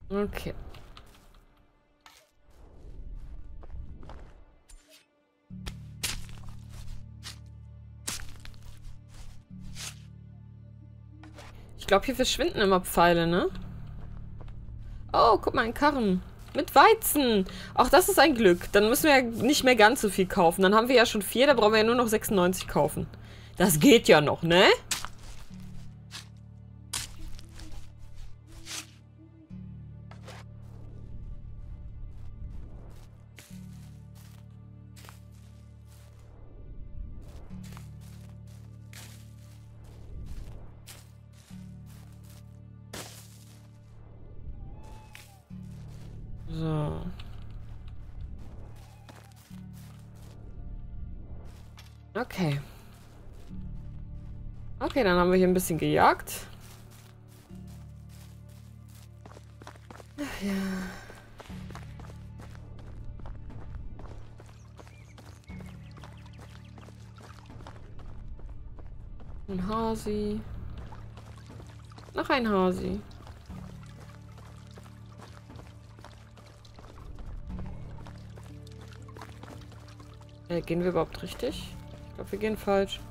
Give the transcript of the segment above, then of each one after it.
Okay. Ich glaube, hier verschwinden immer Pfeile, ne? Oh, guck mal, ein Karren. Mit Weizen. Auch das ist ein Glück. Dann müssen wir ja nicht mehr ganz so viel kaufen. Dann haben wir ja schon 4, da brauchen wir ja nur noch 96 kaufen. Das geht ja noch, ne? So. Okay. Okay, dann haben wir hier ein bisschen gejagt. Ach ja. Ein Hasi. Noch ein Hasi. Gehen wir überhaupt richtig? Ich glaube, wir gehen falsch.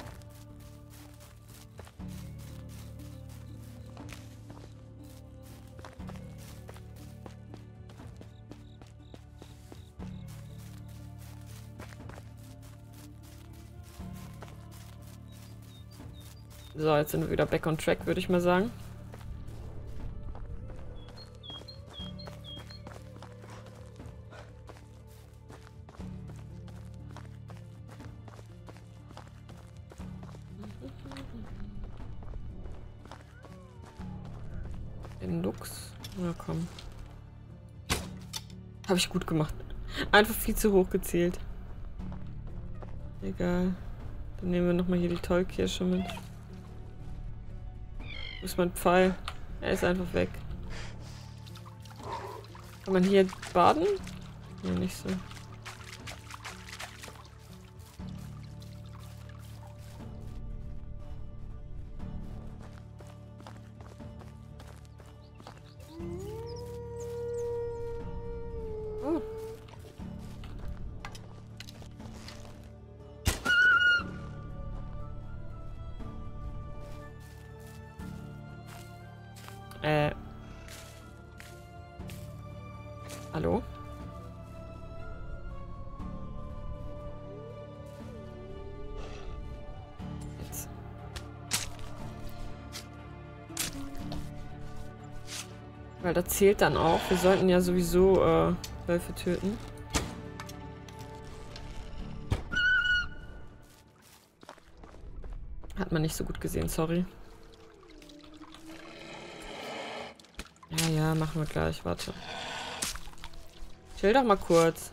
So, jetzt sind wir wieder back on track, würde ich mal sagen. Den Lux. Na komm. Habe ich gut gemacht. Einfach viel zu hoch gezählt. Egal. Dann nehmen wir nochmal hier die Tollkirsche mit. Wo ist mein Pfeil? Er ist einfach weg. Kann man hier baden? Nee, nicht so. Oh. Hallo? Jetzt. Weil das zählt dann auch. Wir sollten ja sowieso Wölfe töten. Hat man nicht so gut gesehen, sorry. Ja, ja, machen wir gleich. Warte. Chill doch mal kurz.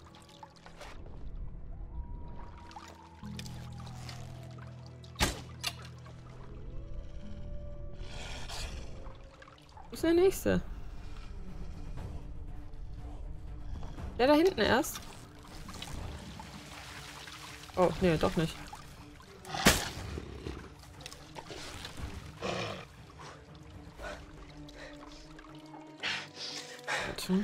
Wo ist der nächste? Der da hinten erst? Oh, nee, doch nicht. Warte.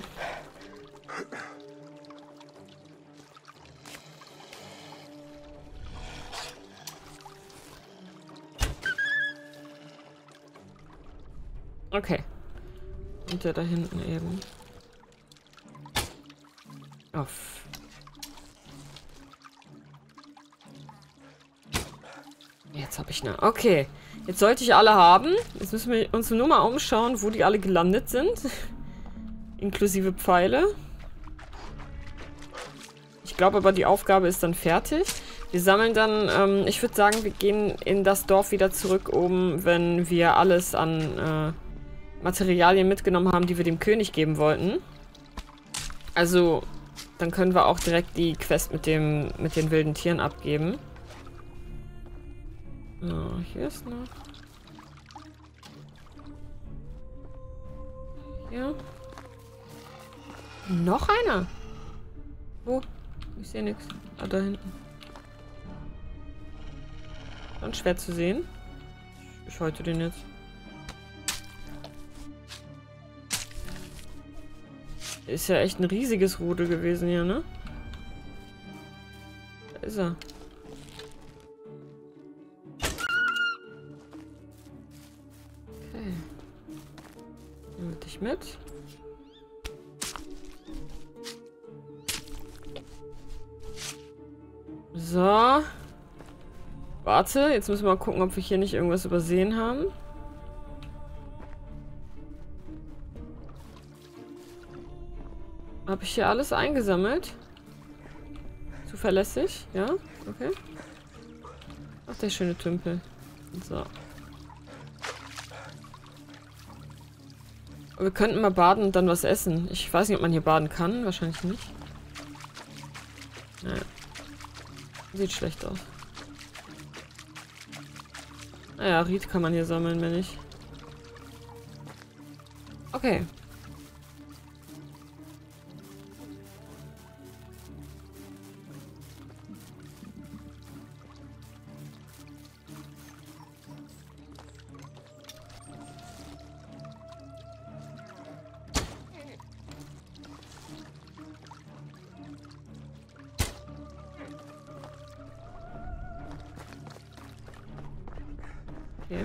Okay. Und der da hinten eben. Auf. Jetzt habe ich eine. Okay. Jetzt sollte ich alle haben. Jetzt müssen wir uns nur mal umschauen, wo die alle gelandet sind. Inklusive Pfeile. Ich glaube aber, die Aufgabe ist dann fertig. Wir sammeln dann, ich würde sagen, wir gehen in das Dorf wieder zurück oben, wenn wir alles an Materialien mitgenommen haben, die wir dem König geben wollten. Also, dann können wir auch direkt die Quest mit den wilden Tieren abgeben. So, hier ist noch. Hier. Noch einer. Wo? Ich sehe nichts. Ah, da hinten. Schon schwer zu sehen. Ich häute den jetzt. Ist ja echt ein riesiges Rudel gewesen hier, ne? Da ist er. Okay. Nehmen wir dich mit. So. Warte, jetzt müssen wir mal gucken, ob wir hier nicht irgendwas übersehen haben. Habe ich hier alles eingesammelt? Zuverlässig? Ja? Okay. Ach, der schöne Tümpel. So. Wir könnten mal baden und dann was essen. Ich weiß nicht, ob man hier baden kann. Wahrscheinlich nicht. Naja. Sieht schlecht aus. Naja, Ried kann man hier sammeln, wenn nicht. Okay. Okay.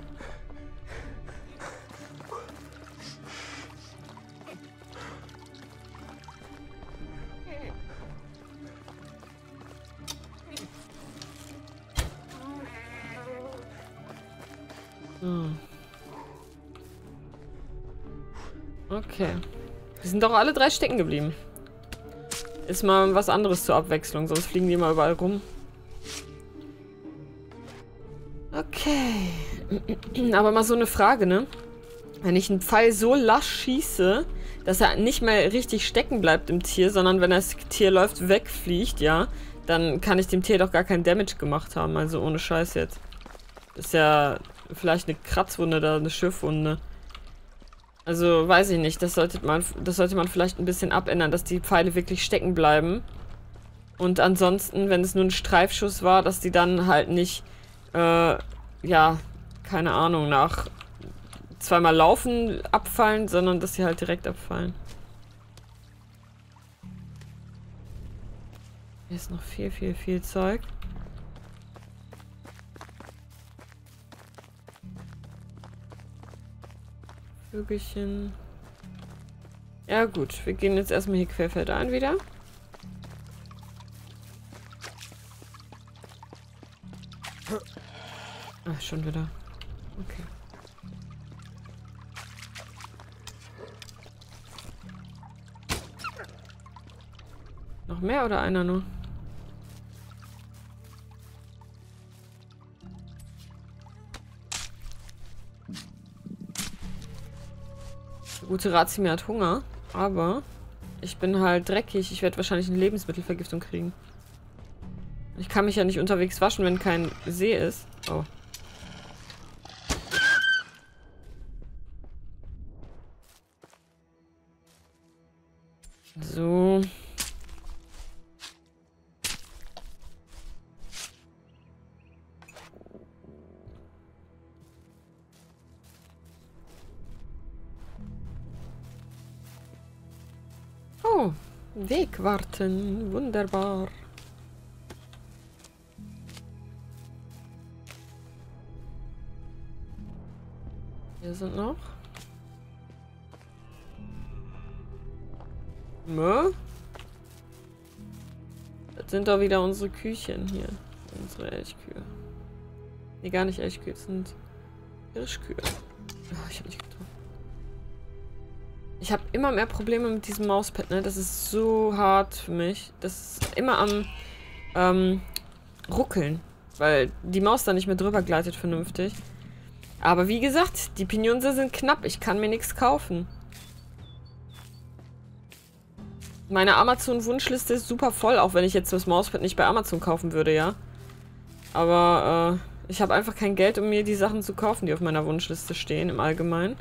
Okay. Die sind doch alle 3 stecken geblieben. Ist mal was anderes zur Abwechslung, sonst fliegen die immer überall rum. Okay. Aber mal so eine Frage, ne? Wenn ich einen Pfeil so lasch schieße, dass er nicht mehr richtig stecken bleibt im Tier, sondern wenn das Tier läuft, wegfliegt, ja, dann kann ich dem Tier doch gar keinen Damage gemacht haben. Also ohne Scheiß jetzt. Ist ja vielleicht eine Kratzwunde da, eine Schiffwunde. Also, weiß ich nicht. Das sollte man vielleicht ein bisschen abändern, dass die Pfeile wirklich stecken bleiben. Und ansonsten, wenn es nur ein Streifschuss war, dass die dann halt nicht, ja, keine Ahnung, nach zweimal Laufen abfallen, sondern dass sie halt direkt abfallen. Hier ist noch viel Zeug. Vögelchen. Ja gut, wir gehen jetzt erstmal hier querfeldein wieder. Ach, schon wieder. Okay. Noch mehr oder einer nur? Die gute Razimir hat Hunger, aber ich bin halt dreckig. Ich werde wahrscheinlich eine Lebensmittelvergiftung kriegen. Ich kann mich ja nicht unterwegs waschen, wenn kein See ist. Oh. So. Oh, Wegwarten. Wunderbar. Hier sind noch. Das sind doch wieder unsere Küchen hier. Unsere Elchkühe. Nee, gar nicht Elchkühe, das sind Hirschkühe. Oh, ich hab nicht getroffen. Ich habe immer mehr Probleme mit diesem Mauspad, ne? Das ist so hart für mich. Das ist immer am Ruckeln. Weil die Maus da nicht mehr drüber gleitet vernünftig. Aber wie gesagt, die Pinionse sind knapp. Ich kann mir nichts kaufen. Meine Amazon-Wunschliste ist super voll, auch wenn ich jetzt das Mauspad nicht bei Amazon kaufen würde, ja. Aber ich habe einfach kein Geld, um mir die Sachen zu kaufen, die auf meiner Wunschliste stehen, im Allgemeinen.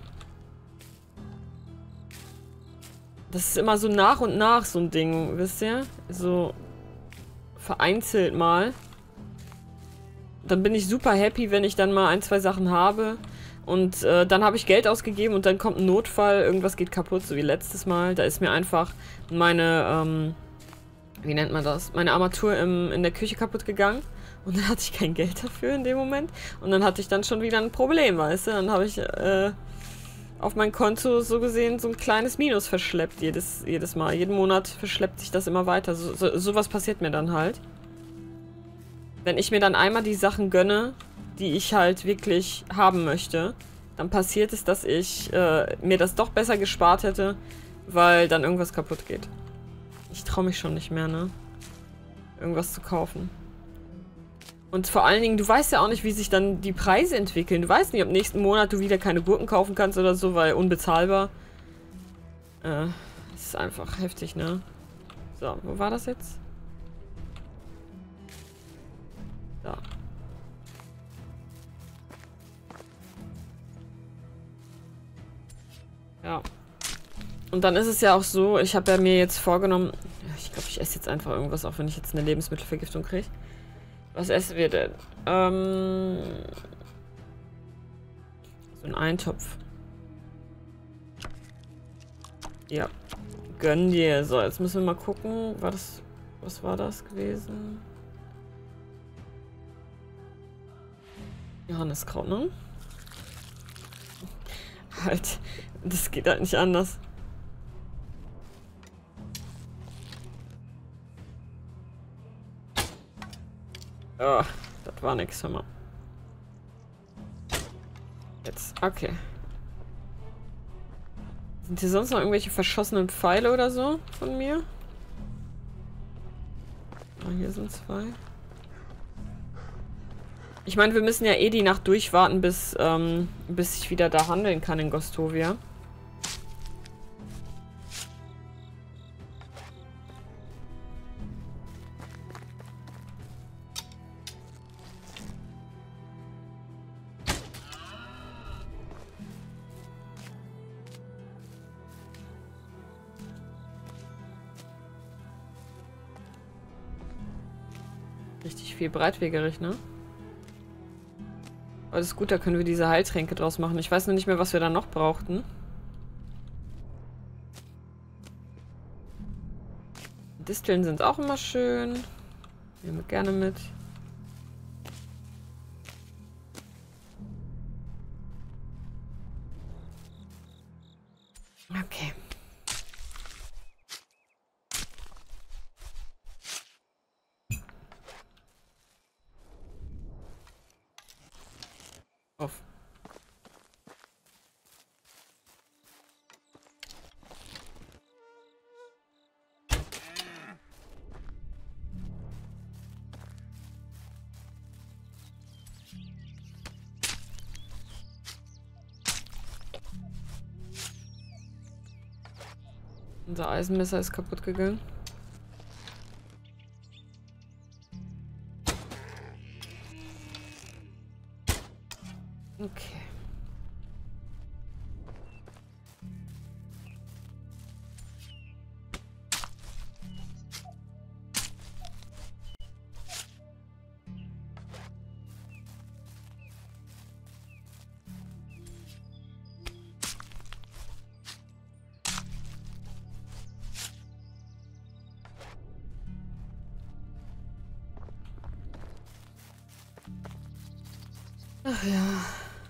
Das ist immer so nach und nach so ein Ding, wisst ihr? So vereinzelt mal. Dann bin ich super happy, wenn ich dann mal 1, 2 Sachen habe. Und dann habe ich Geld ausgegeben und dann kommt ein Notfall, irgendwas geht kaputt, so wie letztes Mal. Da ist mir einfach meine, wie nennt man das? Meine Armatur in der Küche kaputt gegangen. Und dann hatte ich kein Geld dafür in dem Moment. Und dann hatte ich dann schon wieder ein Problem, weißt du? Dann habe ich auf mein Konto so gesehen so ein kleines Minus verschleppt jedes Mal. Jeden Monat verschleppt sich das immer weiter. Sowas passiert mir dann halt. Wenn ich mir dann einmal die Sachen gönne, die ich halt wirklich haben möchte, dann passiert es, dass ich mir das doch besser gespart hätte, weil dann irgendwas kaputt geht. Ich traue mich schon nicht mehr, ne? Irgendwas zu kaufen. Und vor allen Dingen, du weißt ja auch nicht, wie sich dann die Preise entwickeln. Du weißt nicht, ob nächsten Monat du wieder keine Gurken kaufen kannst oder so, weil unbezahlbar. Das ist einfach heftig, ne? So, wo war das jetzt? Da. Ja. Und dann ist es ja auch so, ich habe ja mir jetzt vorgenommen, ich glaube, ich esse jetzt einfach irgendwas, auch wenn ich jetzt eine Lebensmittelvergiftung kriege. Was essen wir denn? So ein Eintopf. Ja. Gönn dir. So, jetzt müssen wir mal gucken. Was war das gewesen? Johanniskraut, ne? Halt. Das geht halt nicht anders. Oh, das war nix, hör mal. Jetzt, okay. Sind hier sonst noch irgendwelche verschossenen Pfeile oder so von mir? Ah, hier sind 2. Ich meine, wir müssen ja eh die Nacht durchwarten, bis ich wieder da handeln kann in Gostovia. Richtig viel breitwegerig, ne? Aber das ist gut, da können wir diese Heiltränke draus machen. Ich weiß noch nicht mehr, was wir da noch brauchten. Disteln sind auch immer schön. Nehmen wir gerne mit. Okay. Auf. Unser Eisenmesser ist kaputt gegangen. Okay. Ach ja.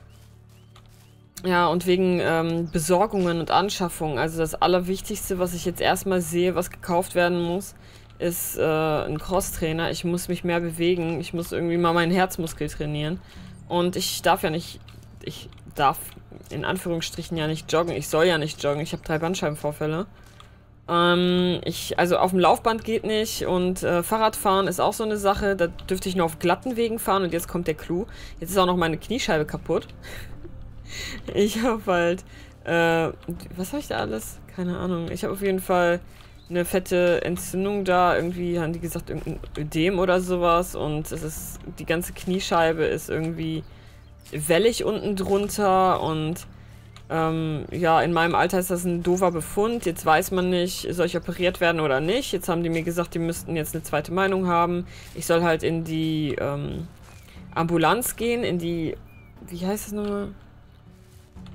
Ja, und wegen Besorgungen und Anschaffungen. Also das Allerwichtigste, was ich jetzt erstmal sehe, was gekauft werden muss, ist ein Crosstrainer. Ich muss mich mehr bewegen. Ich muss irgendwie mal meinen Herzmuskel trainieren. Und ich darf ja nicht... Ich darf in Anführungsstrichen ja nicht joggen. Ich soll ja nicht joggen. Ich habe 3 Bandscheibenvorfälle. Also auf dem Laufband geht nicht. Und Fahrradfahren ist auch so eine Sache. Da dürfte ich nur auf glatten Wegen fahren. Und jetzt kommt der Clou. Jetzt ist auch noch meine Kniescheibe kaputt. Ich habe halt, was habe ich da alles? Keine Ahnung. Ich habe auf jeden Fall eine fette Entzündung da. Irgendwie haben die gesagt, irgendein Ödem oder sowas. Und es ist, die ganze Kniescheibe ist irgendwie wellig unten drunter. Und, ja, in meinem Alter ist das ein doofer Befund. Jetzt weiß man nicht, soll ich operiert werden oder nicht. Jetzt haben die mir gesagt, die müssten jetzt eine zweite Meinung haben. Ich soll halt in die, Ambulanz gehen, in die, wie heißt das nochmal?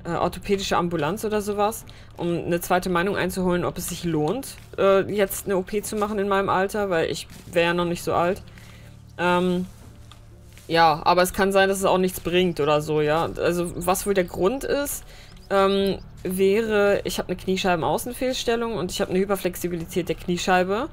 orthopädische Ambulanz oder sowas, um eine zweite Meinung einzuholen, ob es sich lohnt, jetzt eine OP zu machen in meinem Alter, weil ich wäre ja noch nicht so alt. Ja, aber es kann sein, dass es auch nichts bringt oder so, ja. Also, was wohl der Grund ist, wäre, ich habe eine Kniescheibenaußenfehlstellung und ich habe eine Hyperflexibilität der Kniescheibe.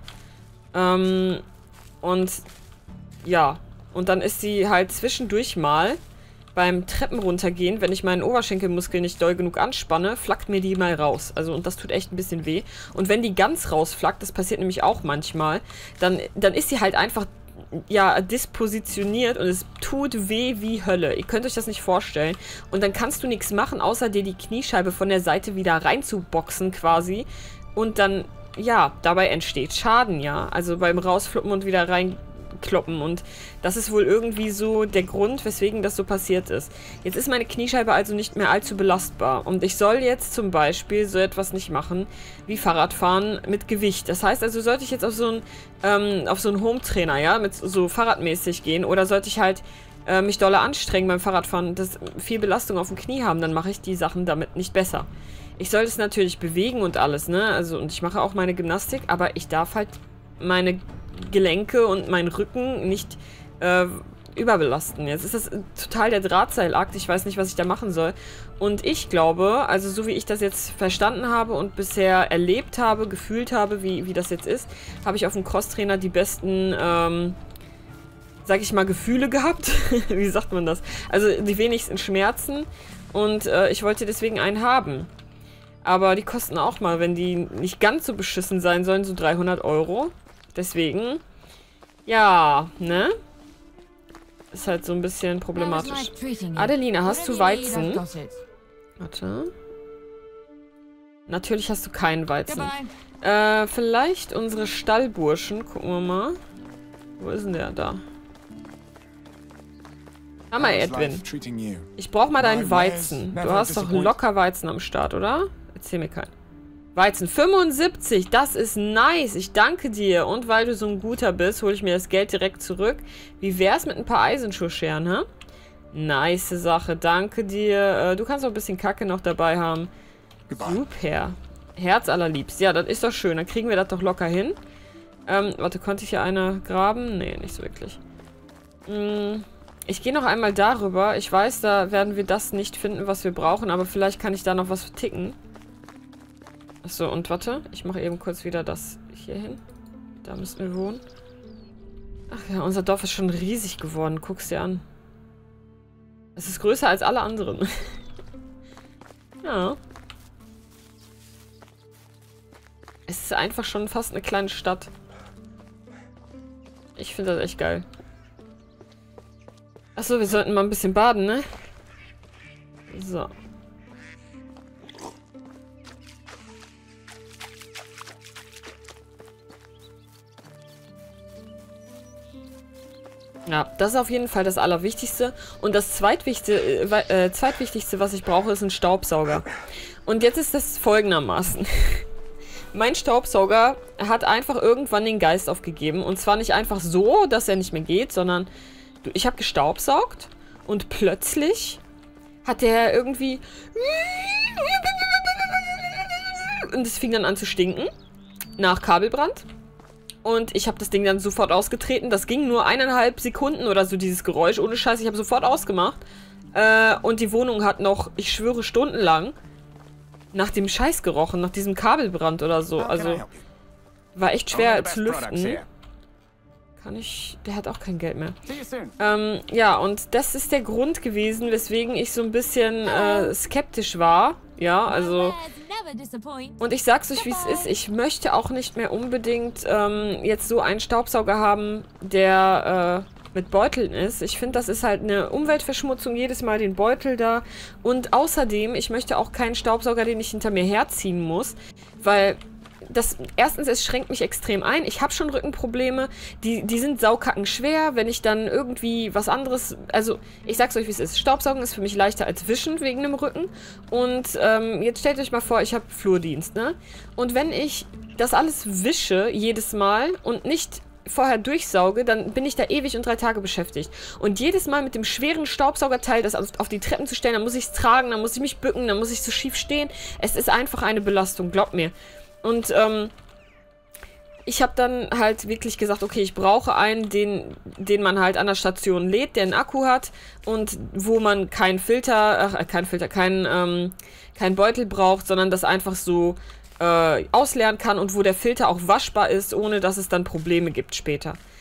Und ja, und dann ist sie halt zwischendurch mal beim Treppen runtergehen, wenn ich meinen Oberschenkelmuskel nicht doll genug anspanne, flackt mir die mal raus. Also, und das tut echt ein bisschen weh. Und wenn die ganz rausflackt, das passiert nämlich auch manchmal, dann ist sie halt einfach, ja, dispositioniert und es tut weh wie Hölle. Ihr könnt euch das nicht vorstellen. Und dann kannst du nichts machen, außer dir die Kniescheibe von der Seite wieder reinzuboxen quasi. Und dann, ja, dabei entsteht Schaden, ja. Also beim Rausfluppen und wieder reinkloppen. Und das ist wohl irgendwie so der Grund, weswegen das so passiert ist. Jetzt ist meine Kniescheibe also nicht mehr allzu belastbar. Und ich soll jetzt zum Beispiel so etwas nicht machen wie Fahrradfahren mit Gewicht. Das heißt also, sollte ich jetzt auf so einen Home-Trainer, ja, mit so fahrradmäßig gehen, oder sollte ich halt mich doller anstrengen beim Fahrradfahren, das viel Belastung auf dem Knie haben, dann mache ich die Sachen damit nicht besser. Ich soll es natürlich bewegen und alles, ne? Also, und ich mache auch meine Gymnastik, aber ich darf halt meine Gelenke und meinen Rücken nicht überbelasten. Jetzt ist das total der Drahtseilakt. Ich weiß nicht, was ich da machen soll. Und ich glaube, also so wie ich das jetzt verstanden habe und bisher erlebt habe, gefühlt habe, wie das jetzt ist, habe ich auf dem Crosstrainer die besten, sag ich mal, Gefühle gehabt. Wie sagt man das? Also die wenigsten Schmerzen. Und ich wollte deswegen einen haben. Aber die kosten auch mal, wenn die nicht ganz so beschissen sein sollen, so 300 €. Deswegen, ja, ne? Ist halt so ein bisschen problematisch. Adelina, hast du Weizen? Warte. Natürlich hast du keinen Weizen. Vielleicht unsere Stallburschen. Gucken wir mal. Wo ist denn der? Da. Hammer, Edwin. Ich brauch mal deinen Weizen. Du hast doch locker Weizen am Start, oder? Erzähl mir keinen. Weizen 75, das ist nice. Ich danke dir. Und weil du so ein Guter bist, hole ich mir das Geld direkt zurück. Wie wär's mit ein paar Eisenschuhscheren, hä? Nice Sache, danke dir. Du kannst auch ein bisschen Kacke noch dabei haben. Super. Herz allerliebst. Ja, das ist doch schön. Dann kriegen wir das doch locker hin. Warte, konnte ich hier eine graben? Nee, nicht so wirklich. Ich gehe noch einmal darüber. Ich weiß, da werden wir das nicht finden, was wir brauchen. Aber vielleicht kann ich da noch was ticken. Achso, und warte. Ich mache eben kurz wieder das hier hin. Da müssen wir wohnen. Ach ja, unser Dorf ist schon riesig geworden. Guck's dir an. Es ist größer als alle anderen. Ja. Es ist einfach schon fast eine kleine Stadt. Ich finde das echt geil. Achso, wir sollten mal ein bisschen baden, ne? So. Ja, das ist auf jeden Fall das Allerwichtigste. Und das zweitwichtigste, was ich brauche, ist ein Staubsauger. Und jetzt ist das folgendermaßen. Mein Staubsauger hat einfach irgendwann den Geist aufgegeben. Und zwar nicht einfach so, dass er nicht mehr geht, sondern ich habe gestaubsaugt und plötzlich hat der irgendwie... Und es fing dann an zu stinken. Nach Kabelbrand. Und ich habe das Ding dann sofort ausgetreten. Das ging nur 1,5 Sekunden oder so, dieses Geräusch. Ohne Scheiß, ich habe sofort ausgemacht. Und die Wohnung hat noch, ich schwöre, stundenlang nach dem Scheiß gerochen. Nach diesem Kabelbrand oder so. Also, war echt schwer zu lüften. Kann ich... Der hat auch kein Geld mehr. Ja, und das ist der Grund gewesen, weswegen ich so ein bisschen skeptisch war. Ja, also... Und ich sag's euch, wie es ist. Ich möchte auch nicht mehr unbedingt jetzt so einen Staubsauger haben, der mit Beuteln ist. Ich finde, das ist halt eine Umweltverschmutzung, jedes Mal den Beutel da. Und außerdem, ich möchte auch keinen Staubsauger, den ich hinter mir herziehen muss, weil... Erstens, es schränkt mich extrem ein. Ich habe schon Rückenprobleme. Die sind saukackenschwer, wenn ich dann irgendwie was anderes... Also, ich sag's euch, wie es ist. Staubsaugen ist für mich leichter als Wischen wegen dem Rücken. Und jetzt stellt euch mal vor, ich habe Flurdienst, ne? Und wenn ich das alles wische, jedes Mal, und nicht vorher durchsauge, dann bin ich da ewig und 3 Tage beschäftigt. Und jedes Mal mit dem schweren Staubsaugerteil, das auf die Treppen zu stellen, dann muss ich es tragen, dann muss ich mich bücken, dann muss ich so schief stehen. Es ist einfach eine Belastung, glaubt mir. Und, ich habe dann halt wirklich gesagt, okay, ich brauche einen, den man halt an der Station lädt, der einen Akku hat und wo man keinen kein Beutel braucht, sondern das einfach so ausleeren kann und wo der Filter auch waschbar ist, ohne dass es dann Probleme gibt später.